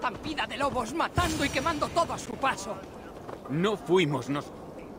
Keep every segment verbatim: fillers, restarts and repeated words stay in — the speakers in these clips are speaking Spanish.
estampida de lobos matando y quemando todo a su paso. No fuimos nos...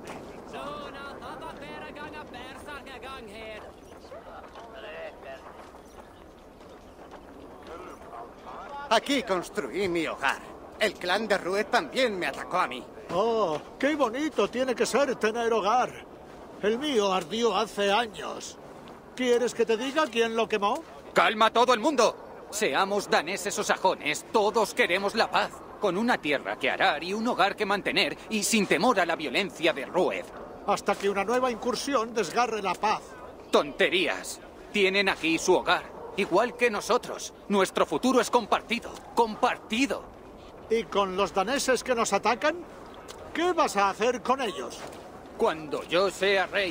Aquí construí mi hogar. El clan de Rued también me atacó a mí. Oh, qué bonito tiene que ser tener hogar. El mío ardió hace años. ¿Quieres que te diga quién lo quemó? ¡Calma todo el mundo! Seamos daneses o sajones, todos queremos la paz. Con una tierra que arar y un hogar que mantener y sin temor a la violencia de Rued. Hasta que una nueva incursión desgarre la paz. ¡Tonterías! Tienen aquí su hogar. Igual que nosotros. Nuestro futuro es compartido. ¡Compartido! ¿Y con los daneses que nos atacan? ¿Qué vas a hacer con ellos? Cuando yo sea rey...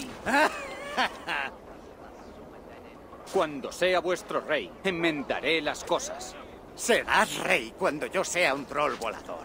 Cuando sea vuestro rey, enmendaré las cosas. Serás rey cuando yo sea un troll volador.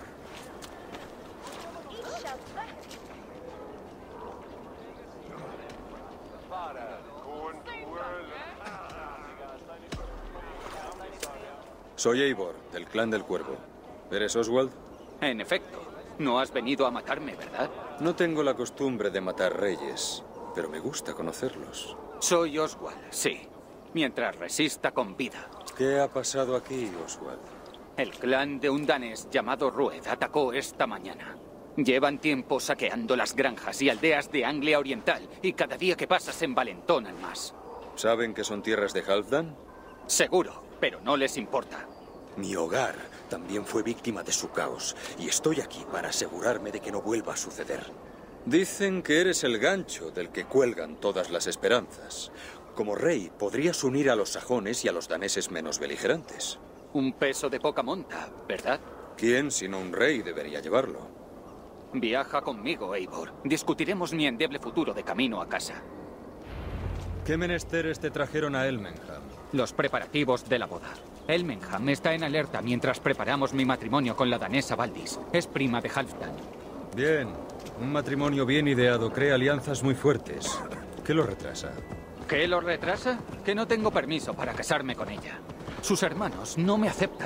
Soy Eivor, del clan del Cuervo. ¿Eres Oswald? En efecto. No has venido a matarme, ¿verdad? No tengo la costumbre de matar reyes, pero me gusta conocerlos. Soy Oswald, sí. Mientras resista con vida. ¿Qué ha pasado aquí, Oswald? El clan de un danés llamado Rued atacó esta mañana. Llevan tiempo saqueando las granjas y aldeas de Anglia Oriental, y cada día que pasa se envalentonan más. ¿Saben que son tierras de Halfdan? Seguro, pero no les importa. Mi hogar también fue víctima de su caos, y estoy aquí para asegurarme de que no vuelva a suceder. Dicen que eres el gancho del que cuelgan todas las esperanzas. Como rey, podrías unir a los sajones y a los daneses menos beligerantes. Un peso de poca monta, ¿verdad? ¿Quién, sino un rey, debería llevarlo? Viaja conmigo, Eivor. Discutiremos mi endeble futuro de camino a casa. ¿Qué menesteres te trajeron a Elmenham? Los preparativos de la boda. Elmenham está en alerta mientras preparamos mi matrimonio con la danesa Valdis. Es prima de Halfdan. Bien. Un matrimonio bien ideado crea alianzas muy fuertes. ¿Qué lo retrasa? ¿Qué lo retrasa? Que no tengo permiso para casarme con ella. Sus hermanos no me aceptan.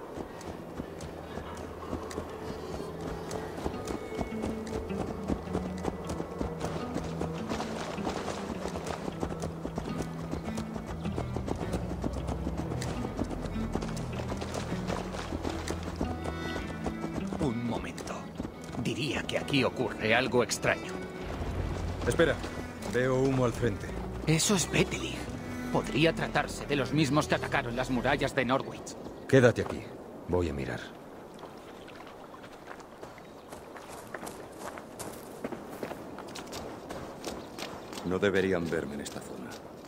Un momento. Diría que aquí ocurre algo extraño. Espera. Veo humo al frente. Eso es Betelig. Podría tratarse de los mismos que atacaron las murallas de Norwich. Quédate aquí. Voy a mirar. No deberían verme en esta zona.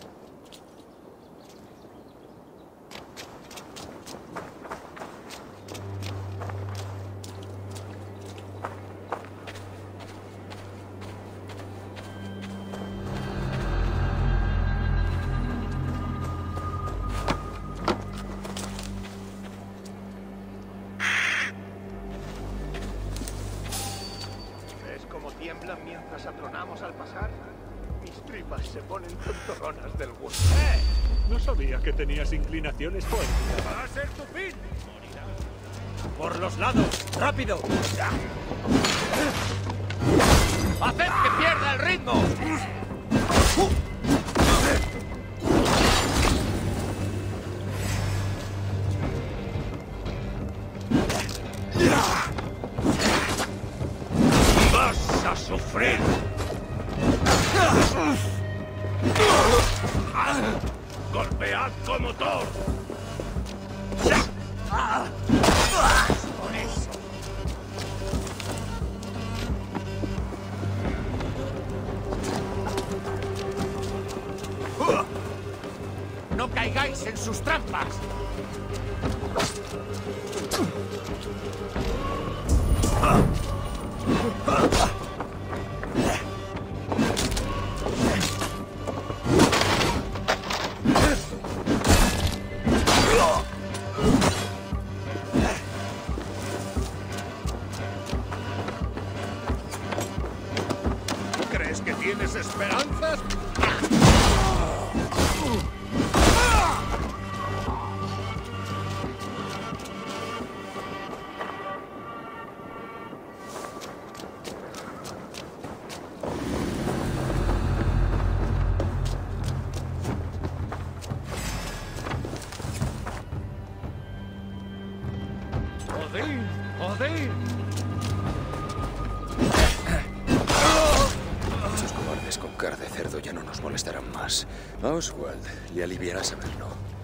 Tiemblan mientras atronamos al pasar. Mis tripas se ponen tontorronas del gusto. ¡Eh! No sabía que tenías inclinaciones poéticas. ¡Va a ser tu fin! ¡Por los lados! ¡Rápido! ¡Haced que pierda el ritmo! ¡Vas a sufrir! ¡Golpead como Thor! ¡Con eso! ¡No caigáis en sus trampas! ¿Crees que tienes esperanzas? ¡Odín! Esos cobardes con cara de cerdo ya no nos molestarán más. A Oswald le aliviará saberlo.